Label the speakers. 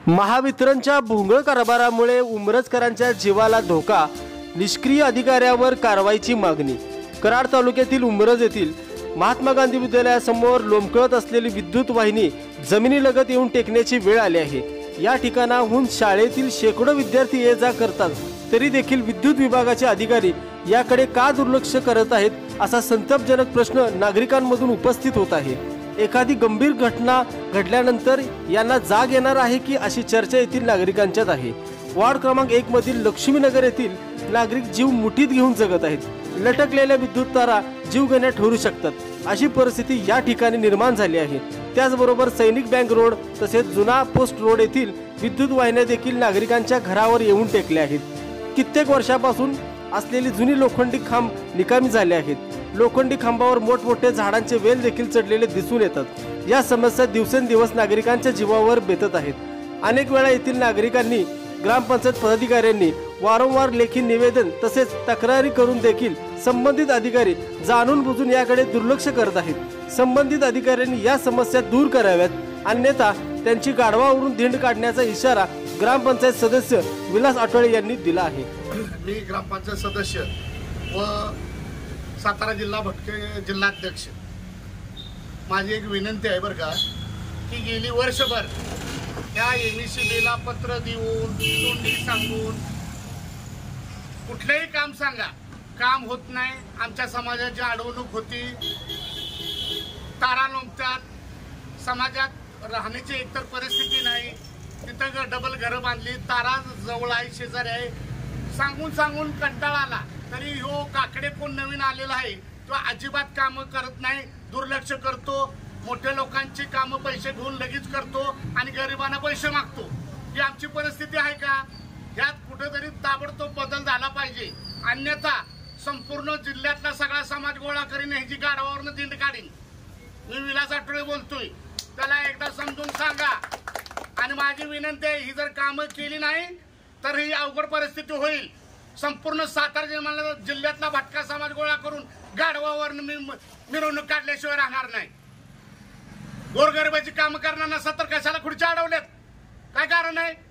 Speaker 1: महावितरणच्या भोंगळ कारभारामुळे उमरजकरांच्या जीवाला धोका, निष्क्रिय अधिकाऱ्यावर कारवाईची मागणी। कराड तालुक्यातील उमरज येथील महात्मा गांधी विद्यालयासमोर लोंबकळत असलेली विद्युत वाहिनी जमिनीलगत येऊन टेकण्याची वेळ आली आहे। या ठिकाणाहून शाळेतील शेकडो विद्यार्थी ये जा करतात, तरी देखील विद्युत विभागाचे अधिकारी याकडे का दुर्लक्ष करत आहेत, असा संतापजनक प्रश्न नागरिकांमधून उपस्थित होत आहे। एखादी गंभीर घटना घडल्यानंतर यांना जाग येणार आहे की अशी चर्चा येथील नागरिकांच्यात आहे। वार्ड क्रमांक 1 मधील लक्ष्मीनगर येथील नागरिक जीव मुठीत घेऊन जगत आहेत। लटकलेल्या विद्युत तारा जीवघेण्या ठरू शकतात, अशी परिस्थिती या ठिकाणी निर्माण झाली आहे। त्याचबरोबर सैनिक बँक रोड तसेच जुना पोस्ट रोड येथील विद्युत वाहिन्या देखील नागरिकांच्या घरावर येऊन टेकल्या आहेत। कित्येक वर्षापासून असलेली जुनी लोखंडी खांब निकामी झाले आहेत। लोखंडी खांबावर मोठमोठे झाडांचे वेल देखील चढलेले दिसून येतात। या समस्या दिवसेंदिवस नागरिकांच्या जीवावर बेतत आहेत। अनेक वेळा येथील नागरिकांनी ग्रामपंचायत पदाधिकाऱ्यांनी वारंवार लेखी निवेदन तसेच तक्रारी करून देखील संबंधित अधिकारी जाणून बुजून याकडे दुर्लक्ष करत आहेत। संबंधित अधिकाऱ्यांनी या समस्या दूर कराव्यात, अन्यथा त्यांची गाढवावरून धिंड काढण्याचा इशारा ग्रामपंचायत सदस्य विलास आठवळे यांनी दिला आहे।
Speaker 2: मी ग्रामपंचायत सदस्य व सातारा जिल्हा भटके जिल्हाध्यक्ष, माझी एक विनंती आहे बरं का, की गेली वर्षभर त्या MECBला पत्र देऊन तोंडी सांगून कुठलेही काम सांगा, काम होत नाही। आमच्या समाजाची अडवणूक होती, तारा लोंबतात, समाजात राहण्याची एकतर परिस्थिती नाही, तिथं डबल घरं बांधली, तारा जवळ आहे, शेजारी आहे, सांगून सांगून कंटाळा आला। तरी हो काकडे कोण नवीन आलेला आहे तो अजिबात कामं करत नाही, दुर्लक्ष करतो, मोठ्या लोकांची कामं पैसे घेऊन लगेच करतो आणि गरिबांना पैसे मागतो। ही आमची परिस्थिती आहे का? यात कुठेतरी ताबडतोब बदल झाला पाहिजे, अन्यथा संपूर्ण जिल्ह्यातला सगळा समाज गोळा करीन, ह्याची गाढवावरनं दिंड काढीन। मी विलास आठवळे बोलतोय, त्याला एकदा समजून सांगा। आणि माझी विनंती आहे, ही जर कामं केली नाही तर ही अवघड परिस्थिती होईल। संपूर्ण सातारा जिल्ह्यातला भटका समाज गोळा करून गाढवावरनं मिरवणूक काढल्याशिवाय राहणार नाही। गोरगरिबाची कामं करणाऱ्यांना सतर कशाला खुर्च्या अडवल्यात, काय कारण आहे?